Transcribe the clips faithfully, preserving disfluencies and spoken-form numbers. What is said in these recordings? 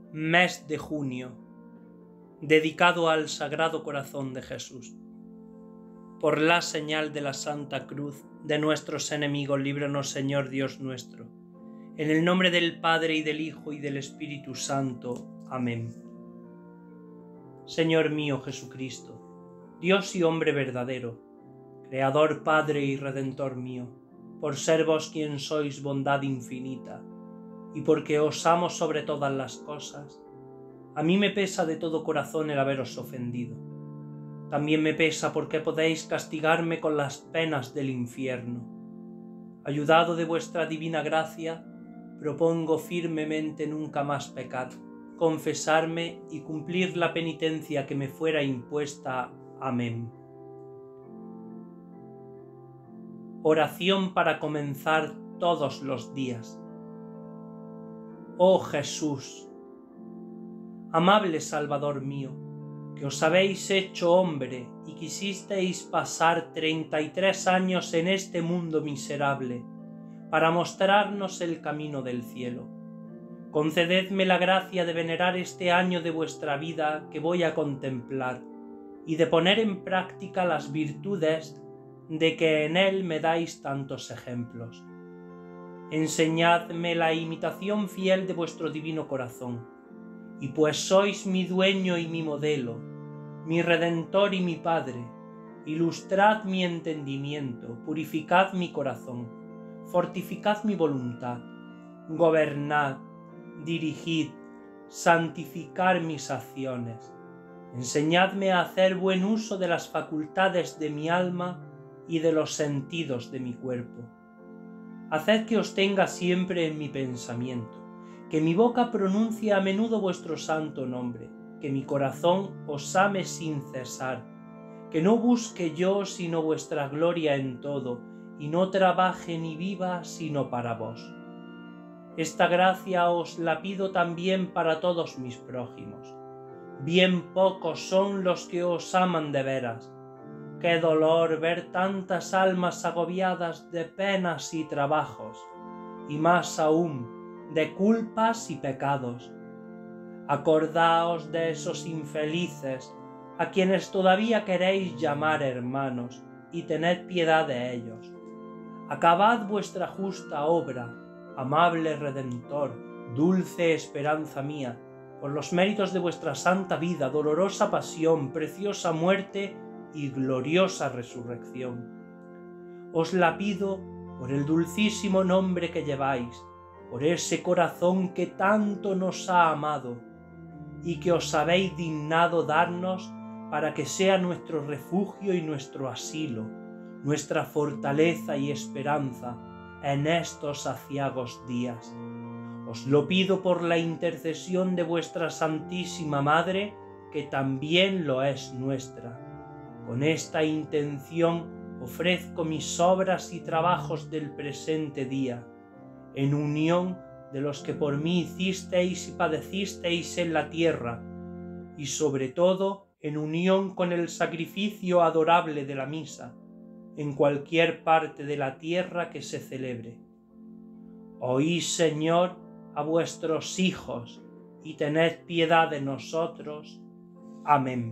Mes de junio, dedicado al Sagrado Corazón de Jesús. Por la señal de la Santa Cruz de nuestros enemigos, líbranos, Señor Dios nuestro. En el nombre del Padre, y del Hijo, y del Espíritu Santo. Amén. Señor mío Jesucristo, Dios y hombre verdadero, Creador, Padre y Redentor mío, por ser vos quien sois bondad infinita, y porque os amo sobre todas las cosas, a mí me pesa de todo corazón el haberos ofendido. También me pesa porque podéis castigarme con las penas del infierno. Ayudado de vuestra divina gracia, propongo firmemente nunca más pecar, confesarme y cumplir la penitencia que me fuera impuesta. Amén. Oración para comenzar todos los días. Oh Jesús, amable Salvador mío, que os habéis hecho hombre y quisisteis pasar treinta y tres años en este mundo miserable para mostrarnos el camino del cielo. Concededme la gracia de venerar este año de vuestra vida que voy a contemplar y de poner en práctica las virtudes de que en él me dais tantos ejemplos. Enseñadme la imitación fiel de vuestro divino corazón, y pues sois mi dueño y mi modelo, mi redentor y mi Padre, ilustrad mi entendimiento, purificad mi corazón, fortificad mi voluntad, gobernad, dirigid, santificar mis acciones. Enseñadme a hacer buen uso de las facultades de mi alma y de los sentidos de mi cuerpo. Haced que os tenga siempre en mi pensamiento, que mi boca pronuncie a menudo vuestro santo nombre, que mi corazón os ame sin cesar, que no busque yo sino vuestra gloria en todo, y no trabaje ni viva sino para vos. Esta gracia os la pido también para todos mis prójimos. Bien pocos son los que os aman de veras. Qué dolor ver tantas almas agobiadas de penas y trabajos, y más aún de culpas y pecados. Acordaos de esos infelices a quienes todavía queréis llamar hermanos, y tened piedad de ellos. Acabad vuestra justa obra, amable Redentor, dulce esperanza mía, por los méritos de vuestra santa vida, dolorosa pasión, preciosa muerte y gloriosa resurrección. Os la pido por el dulcísimo nombre que lleváis, por ese corazón que tanto nos ha amado y que os habéis dignado darnos para que sea nuestro refugio y nuestro asilo, nuestra fortaleza y esperanza en estos aciagos días. Os lo pido por la intercesión de vuestra Santísima Madre, que también lo es nuestra. Con esta intención ofrezco mis obras y trabajos del presente día, en unión de los que por mí hicisteis y padecisteis en la tierra, y sobre todo en unión con el sacrificio adorable de la misa, en cualquier parte de la tierra que se celebre. Oíd, Señor, a vuestros hijos, y tened piedad de nosotros. Amén.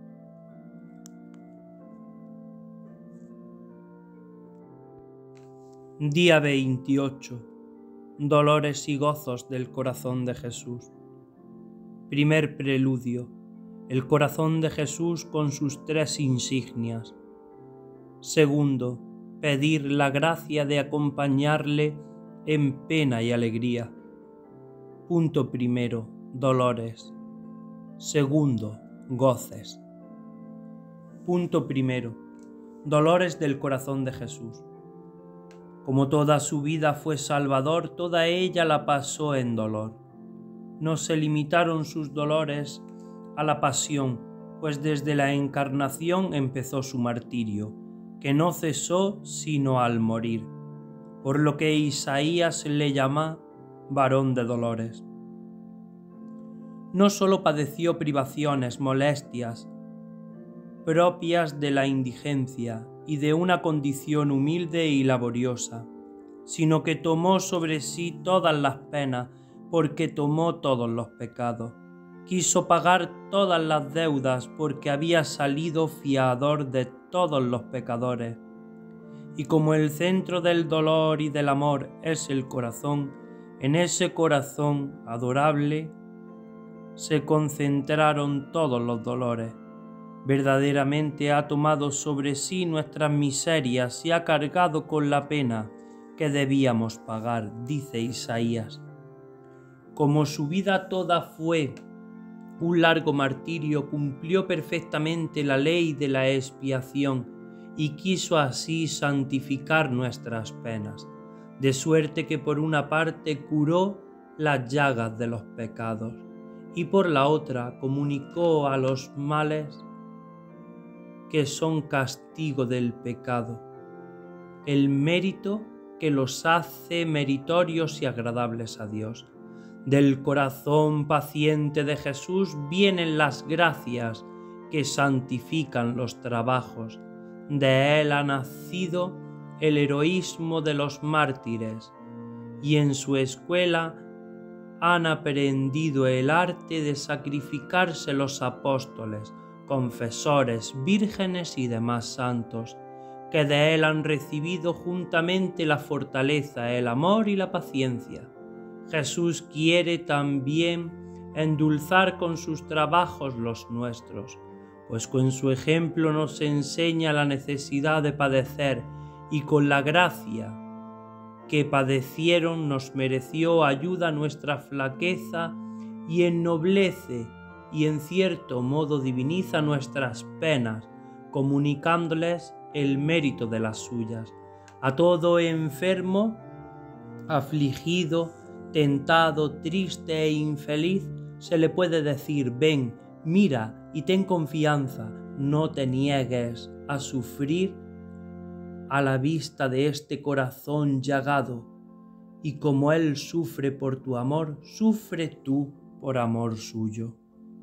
Día veintiocho. Dolores y gozos del corazón de Jesús. Primer preludio. El corazón de Jesús con sus tres insignias. Segundo, pedir la gracia de acompañarle en pena y alegría. Punto primero, dolores. Segundo, goces. Punto primero, dolores del corazón de Jesús. Como toda su vida fue Salvador, toda ella la pasó en dolor. No se limitaron sus dolores a la pasión, pues desde la encarnación empezó su martirio, que no cesó sino al morir, por lo que Isaías le llama varón de dolores. No sólo padeció privaciones, molestias, propias de la indigencia y de una condición humilde y laboriosa, sino que tomó sobre sí todas las penas porque tomó todos los pecados. Quiso pagar todas las deudas porque había salido fiador de todos los pecadores. Y como el centro del dolor y del amor es el corazón, en ese corazón adorable se concentraron todos los dolores. Verdaderamente ha tomado sobre sí nuestras miserias y ha cargado con la pena que debíamos pagar, dice Isaías. Como su vida toda fue un largo martirio, cumplió perfectamente la ley de la expiación y quiso así santificar nuestras penas, de suerte que por una parte curó las llagas de los pecados y por la otra comunicó a los males que son castigo del pecado, el mérito que los hace meritorios y agradables a Dios. Del corazón paciente de Jesús vienen las gracias que santifican los trabajos. De él ha nacido el heroísmo de los mártires, y en su escuela han aprendido el arte de sacrificarse los apóstoles, confesores, vírgenes y demás santos, que de él han recibido juntamente la fortaleza, el amor y la paciencia. Jesús quiere también endulzar con sus trabajos los nuestros, pues con su ejemplo nos enseña la necesidad de padecer y con la gracia que padecieron nos mereció ayuda a nuestra flaqueza y ennoblece y en cierto modo diviniza nuestras penas, comunicándoles el mérito de las suyas. A todo enfermo, afligido, tentado, triste e infeliz, se le puede decir: ven, mira y ten confianza, no te niegues a sufrir a la vista de este corazón llagado, y como él sufre por tu amor, sufre tú por amor suyo.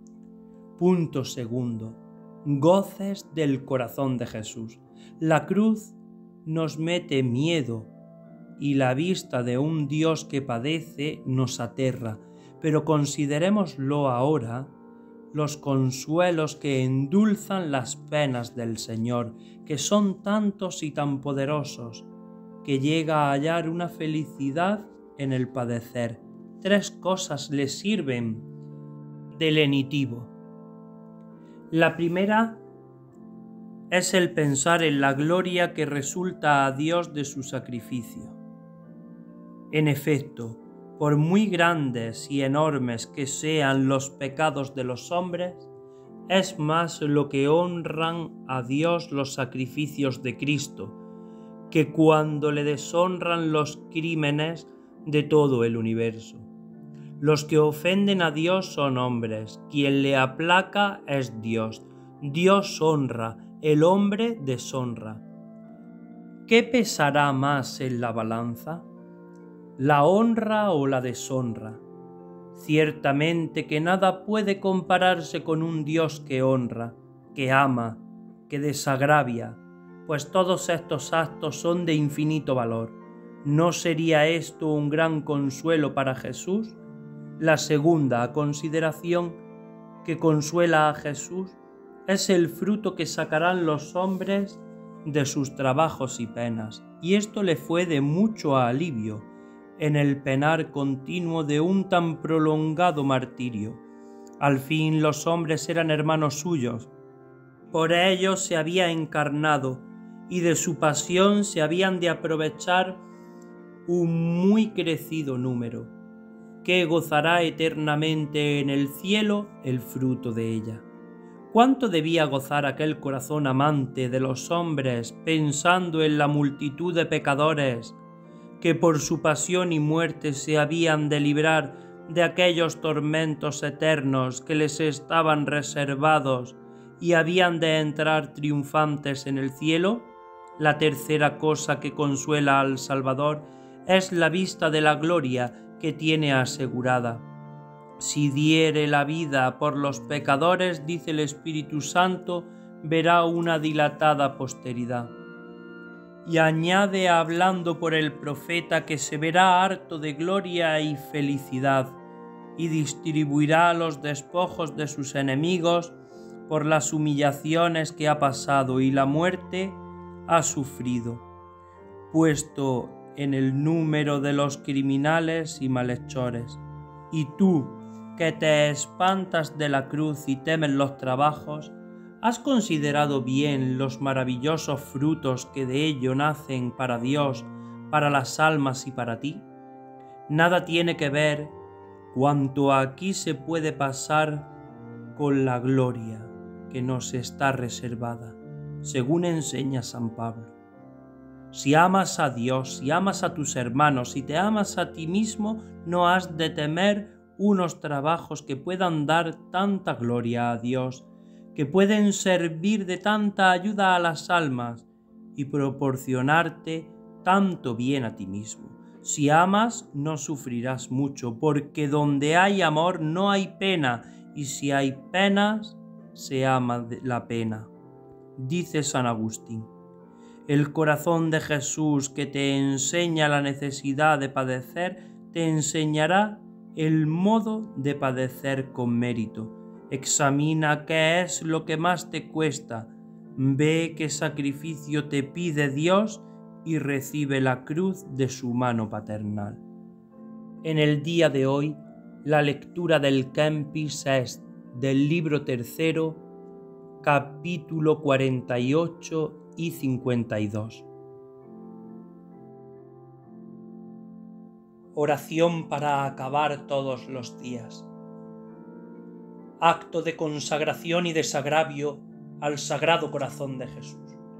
Punto segundo. Goces del corazón de Jesús. La cruz nos mete miedo y la vista de un Dios que padece nos aterra, pero considerémoslo ahora los consuelos que endulzan las penas del Señor, que son tantos y tan poderosos, que llega a hallar una felicidad en el padecer. Tres cosas le sirven de lenitivo. La primera es el pensar en la gloria que resulta a Dios de su sacrificio. En efecto, por muy grandes y enormes que sean los pecados de los hombres, es más lo que honran a Dios los sacrificios de Cristo, que cuando le deshonran los crímenes de todo el universo. Los que ofenden a Dios son hombres, quien le aplaca es Dios. Dios honra, el hombre deshonra. ¿Qué pesará más en la balanza? ¿La honra o la deshonra? Ciertamente que nada puede compararse con un Dios que honra, que ama, que desagravia, pues todos estos actos son de infinito valor. ¿No sería esto un gran consuelo para Jesús? La segunda consideración que consuela a Jesús es el fruto que sacarán los hombres de sus trabajos y penas, y esto le fue de mucho alivio en el penar continuo de un tan prolongado martirio. Al fin los hombres eran hermanos suyos, por ellos se había encarnado, y de su pasión se habían de aprovechar un muy crecido número, que gozará eternamente en el cielo el fruto de ella. ¿Cuánto debía gozar aquel corazón amante de los hombres pensando en la multitud de pecadores que por su pasión y muerte se habían de librar de aquellos tormentos eternos que les estaban reservados y habían de entrar triunfantes en el cielo? La tercera cosa que consuela al Salvador es la vista de la gloria que tiene asegurada. Si diere la vida por los pecadores, dice el Espíritu Santo, verá una dilatada posteridad. Y añade hablando por el profeta que se verá harto de gloria y felicidad, y distribuirá los despojos de sus enemigos por las humillaciones que ha pasado y la muerte ha sufrido, puesto en el número de los criminales y malhechores. Y tú, que te espantas de la cruz y temes los trabajos, ¿has considerado bien los maravillosos frutos que de ello nacen para Dios, para las almas y para ti? Nada tiene que ver cuanto aquí se puede pasar con la gloria que nos está reservada, según enseña San Pablo. Si amas a Dios, si amas a tus hermanos, si te amas a ti mismo, no has de temer unos trabajos que puedan dar tanta gloria a Dios, que pueden servir de tanta ayuda a las almas y proporcionarte tanto bien a ti mismo. Si amas, no sufrirás mucho, porque donde hay amor no hay pena, y si hay penas, se ama la pena. Dice San Agustín: el corazón de Jesús, que te enseña la necesidad de padecer, te enseñará el modo de padecer con mérito. Examina qué es lo que más te cuesta, ve qué sacrificio te pide Dios y recibe la cruz de su mano paternal. En el día de hoy, la lectura del Kempis es del libro tercero, capítulo cuarenta y ocho y cincuenta y dos. Oración para acabar todos los días. Acto de consagración y desagravio al Sagrado Corazón de Jesús.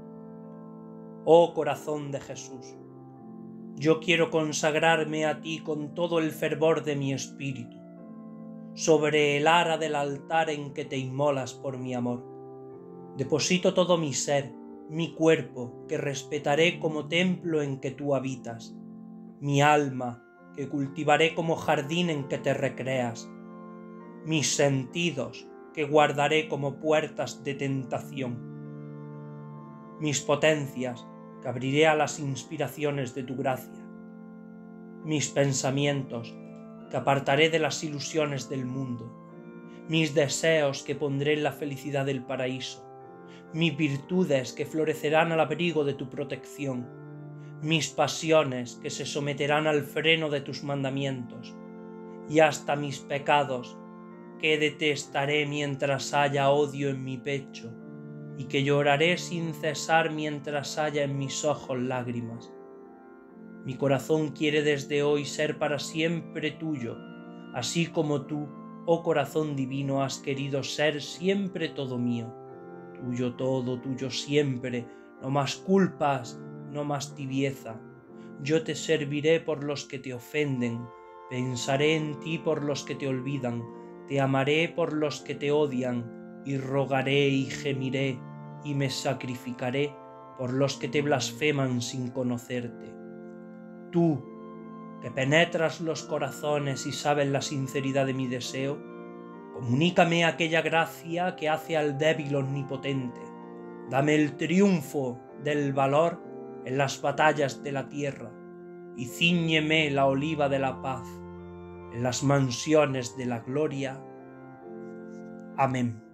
Oh Corazón de Jesús, yo quiero consagrarme a ti con todo el fervor de mi espíritu, sobre el ara del altar en que te inmolas por mi amor. Deposito todo mi ser, mi cuerpo, que respetaré como templo en que tú habitas, mi alma, que cultivaré como jardín en que te recreas, mis sentidos, que guardaré como puertas de tentación, mis potencias, que abriré a las inspiraciones de tu gracia, mis pensamientos, que apartaré de las ilusiones del mundo, mis deseos, que pondré en la felicidad del paraíso, mis virtudes, que florecerán al abrigo de tu protección, mis pasiones, que se someterán al freno de tus mandamientos, y hasta mis pecados, que detestaré mientras haya odio en mi pecho, y que lloraré sin cesar mientras haya en mis ojos lágrimas. Mi corazón quiere desde hoy ser para siempre tuyo, así como tú, oh corazón divino, has querido ser siempre todo mío. Tuyo todo, tuyo siempre, no más culpas, no más tibieza. Yo te serviré por los que te ofenden, pensaré en ti por los que te olvidan, te amaré por los que te odian, y rogaré y gemiré, y me sacrificaré por los que te blasfeman sin conocerte. Tú, que penetras los corazones y sabes la sinceridad de mi deseo, comunícame aquella gracia que hace al débil omnipotente. Dame el triunfo del valor en las batallas de la tierra, y cíñeme la oliva de la paz en las mansiones de la gloria. Amén.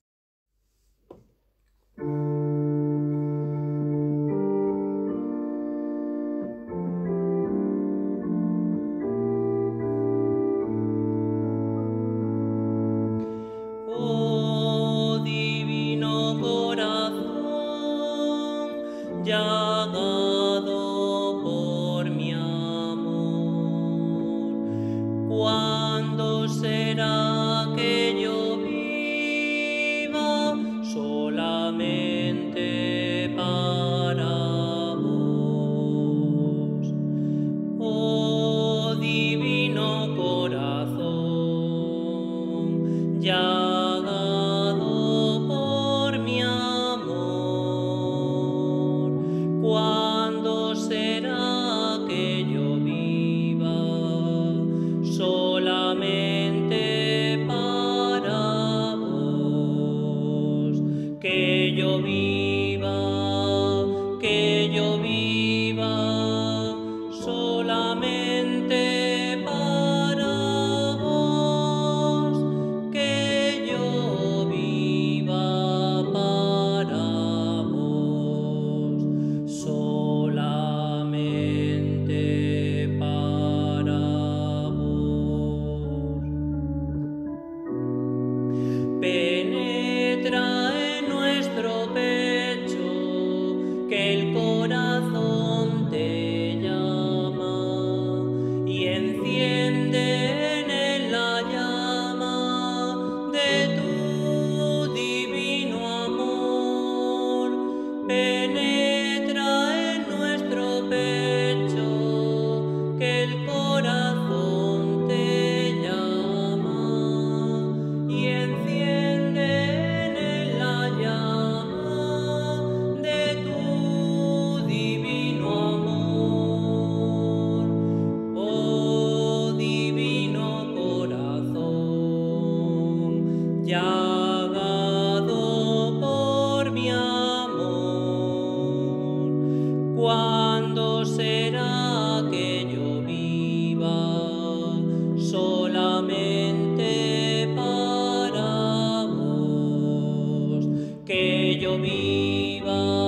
Oh divino corazón, llagado por mi amor, ¿cuándo será que yo viva será que yo viva solamente para vos, que yo viva